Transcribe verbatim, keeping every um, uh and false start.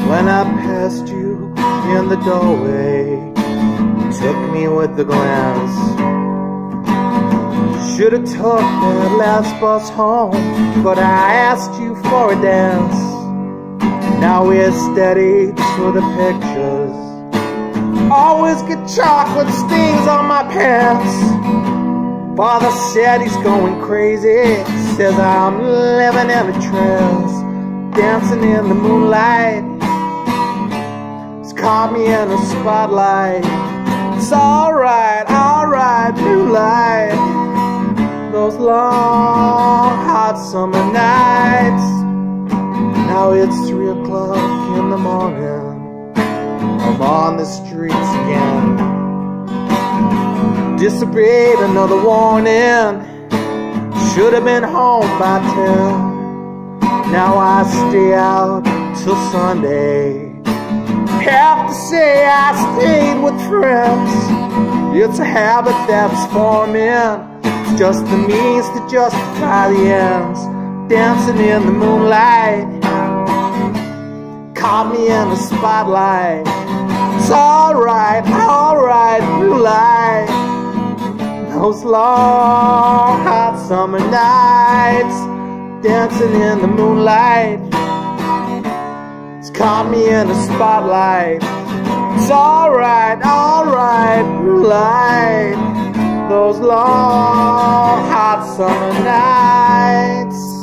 When I passed you in the doorway, you took me with the glance. Should've took that last bus home, but I asked you for a dance. Now we're steady to the pictures. Always get chocolate stains on my pants. Father said he's going crazy, says I'm living in a trance, dancing in the moonlight. He's caught me in a spotlight. It's alright, alright, moonlight. Those long, hot summer nights. Now it's three o'clock in the morning. I'm on the streets again. Disobeyed another warning. Should have been home by ten. Now I stay out till Sunday. Have to say I stayed with friends. It's a habit that's forming. It's just the means to justify the ends. Dancing in the moonlight, caught me in the spotlight. It's alright, alright, moonlight. Those long, hot summer nights, dancing in the moonlight. It's caught me in the spotlight. It's alright, alright, moonlight. Those long, hot summer nights.